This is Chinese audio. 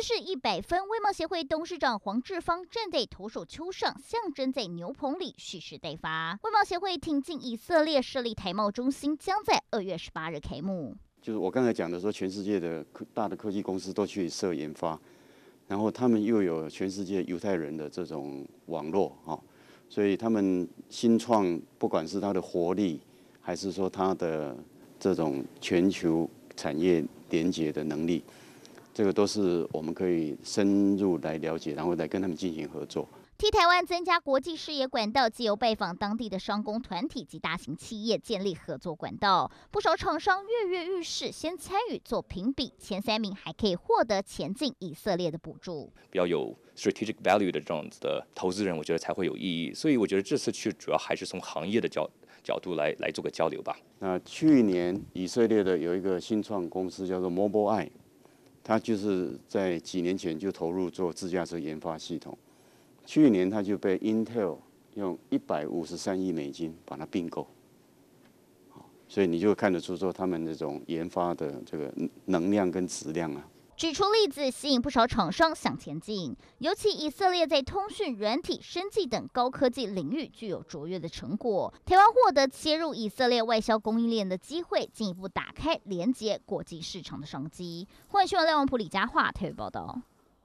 试100分，外贸协会董事长黄志芳站在投手丘上，象征在牛棚里蓄势待发。外贸协会挺进以色列设立台贸中心，将在2月18日开幕。 就是我刚才讲的说，全世界的大的科技公司都去设研发，然后他们又有全世界犹太人的这种网络啊，所以他们新创，不管是它的活力，还是说它的这种全球产业连接的能力，这个都是我们可以深入来了解，然后来跟他们进行合作。 替台湾增加国际视野管道，藉由拜访当地的商工团体及大型企业，建立合作管道。不少厂商跃跃欲试，先参与做评比，前3名还可以获得前进以色列的补助。 比较有 strategic value 的这样子的投资人，我觉得才会有意义。所以我觉得这次去主要还是从行业的角度来做个交流吧。 那去年以色列的有一个新创公司叫做 Mobileye， 它就是在几年前就投入做自驾车研发系统。去年他就被 Intel 用153亿美金把它并购，所以你就看得出说他们这种研发的这个能量跟质量啊。 举出例子，吸引不少厂商向前进。尤其以色列在通讯、软体、生技等高科技领域具有卓越的成果，台湾获得切入以色列外销供应链的机会，进一步打开连接国际市场的商机。欢迎新闻廖王普李佳桦台语报道。